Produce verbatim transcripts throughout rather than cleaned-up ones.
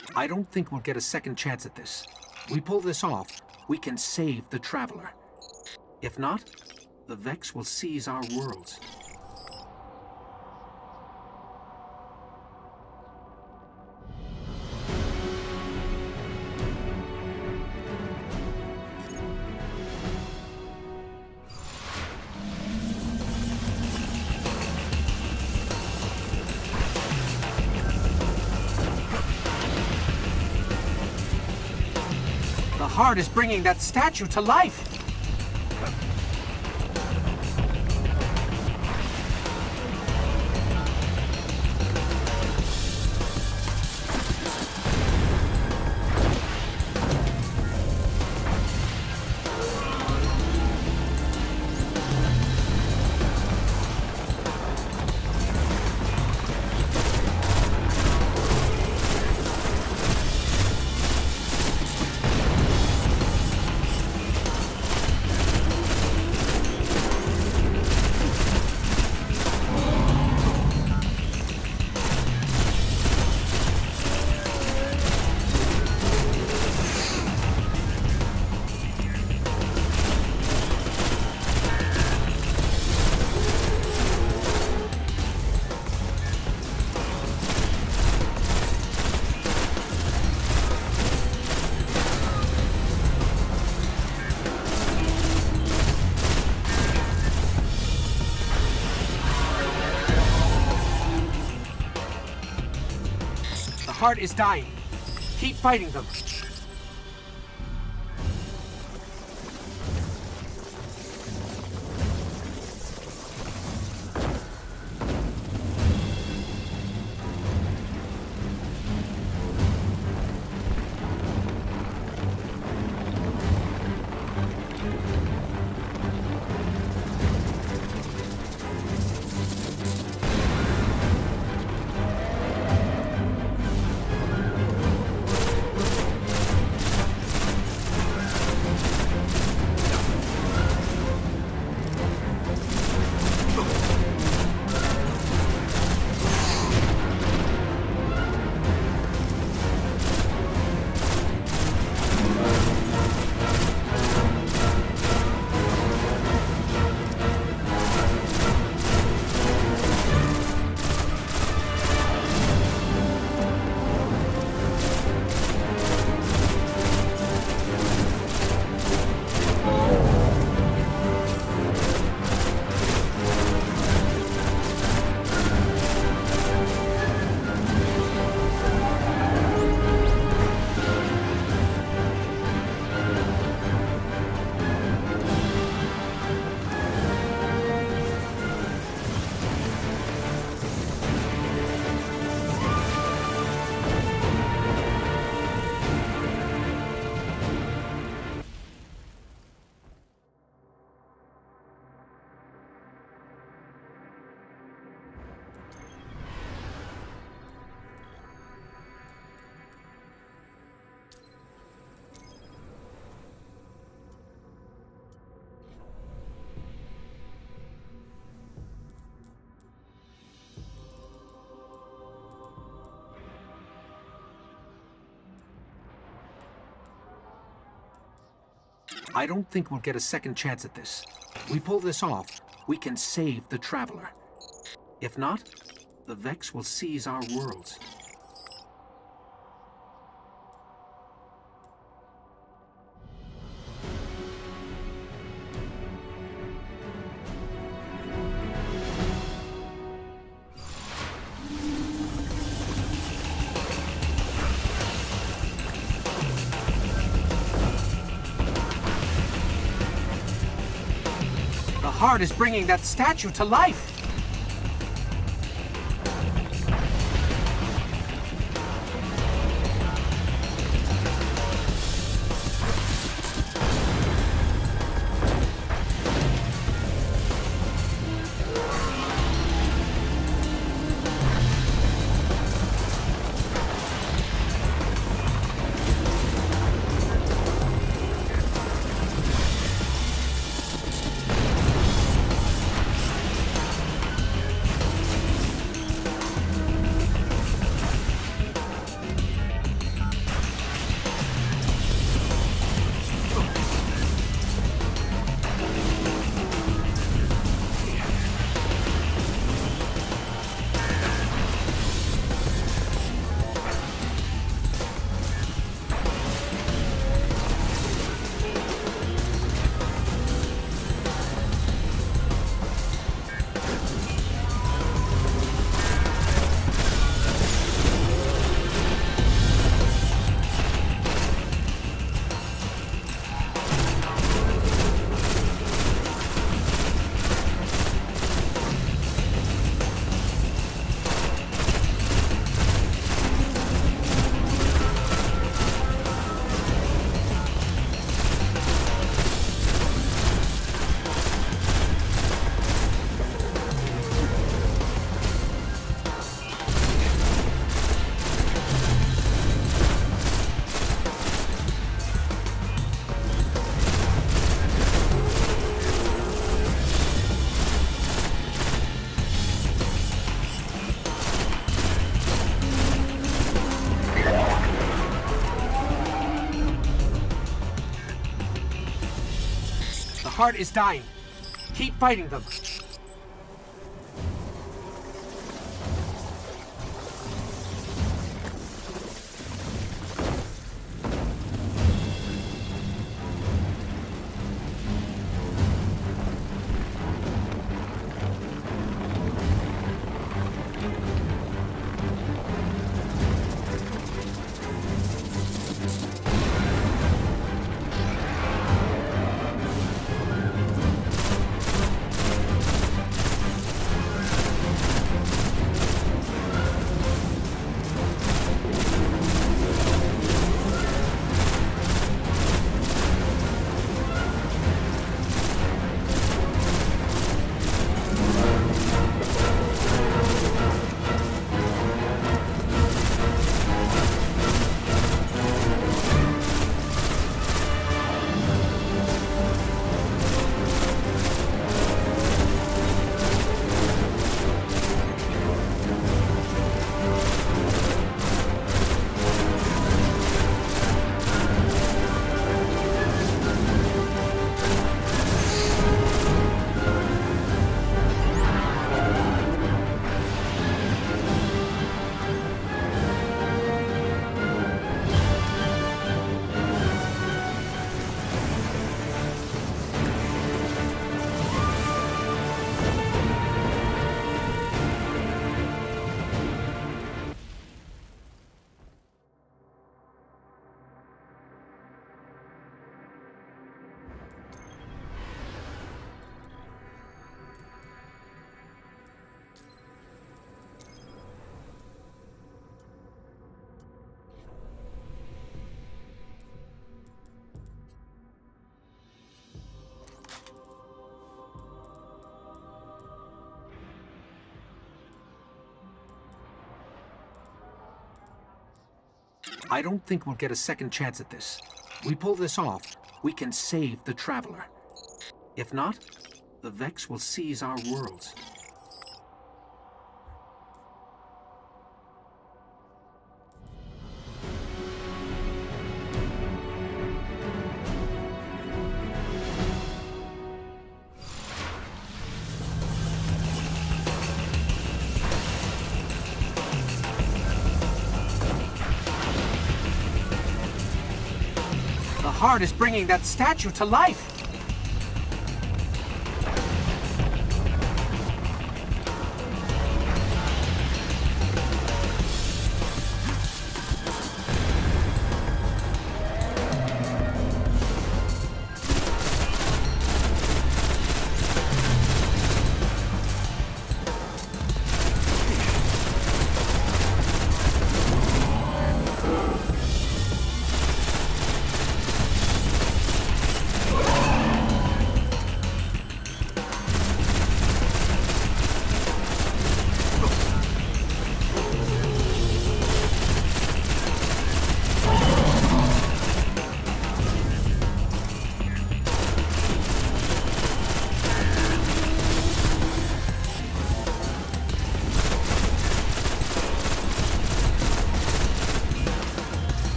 I don't think we'll get a second chance at this. We pull this off, we can save the Traveler. If not, the Vex will seize our worlds. The Heart is bringing that statue to life! The Heart is dying. Keep fighting them. I don't think we'll get a second chance at this. We pull this off, we can save the Traveler. If not, the Vex will seize our worlds. The Heart is bringing that statue to life! heart is dying. Keep fighting them. I don't think we'll get a second chance at this. We pull this off, we can save the Traveler. If not, the Vex will seize our worlds. The heart is bringing that statue to life!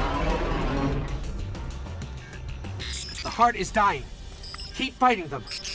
The heart is dying. Keep fighting them.